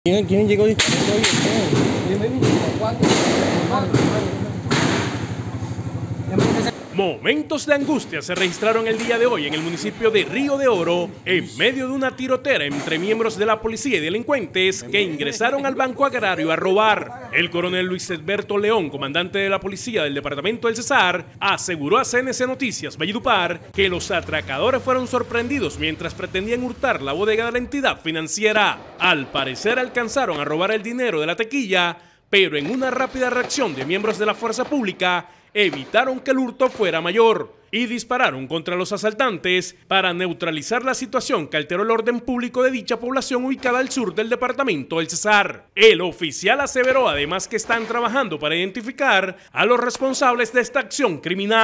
¿Quién llegó disparando hoy? Momentos de angustia se registraron el día de hoy en el municipio de Río de Oro en medio de una tirotera entre miembros de la policía y delincuentes que ingresaron al Banco Agrario a robar. El coronel Luis Edberto León, comandante de la policía del departamento del Cesar, aseguró a CNC Noticias Valledupar que los atracadores fueron sorprendidos mientras pretendían hurtar la bodega de la entidad financiera. Al parecer alcanzaron a robar el dinero de la taquilla, pero en una rápida reacción de miembros de la fuerza pública, evitaron que el hurto fuera mayor y dispararon contra los asaltantes para neutralizar la situación que alteró el orden público de dicha población ubicada al sur del departamento del Cesar. El oficial aseveró además que están trabajando para identificar a los responsables de esta acción criminal.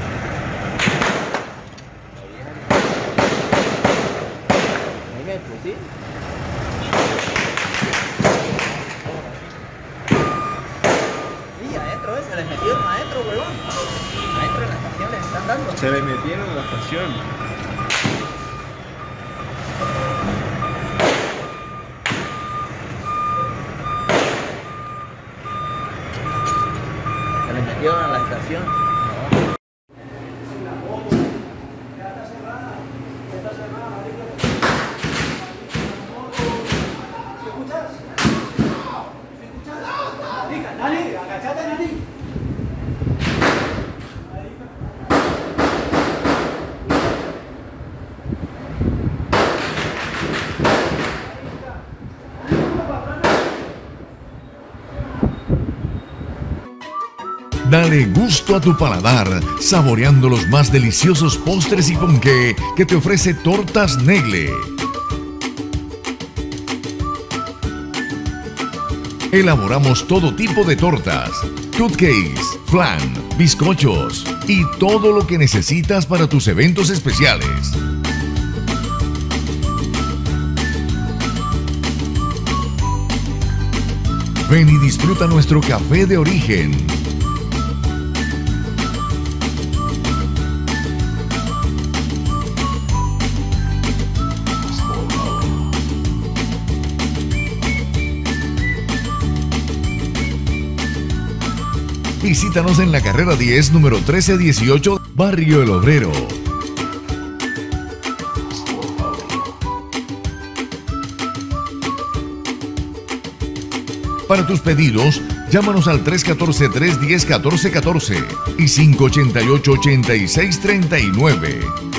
Se les metieron adentro, huevón. Adentro en la estación les están dando. Se les metieron en la estación. Se les metieron en la estación. Nani, agachate, Nani. Dale gusto a tu paladar, saboreando los más deliciosos postres y ponqué que te ofrece Tortas Negle. Elaboramos todo tipo de tortas, cupcakes, flan, bizcochos y todo lo que necesitas para tus eventos especiales. Ven y disfruta nuestro café de origen. Visítanos en la carrera 10, número 1318, Barrio El Obrero. Para tus pedidos, llámanos al 314-310-1414 y 588-8639.